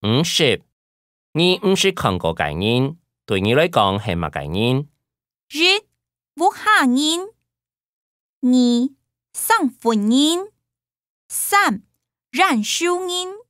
50，你唔是看過嘅人，對你來講係乜嘅人 ？1. 屋下人 2. 生分人 3. 染樹人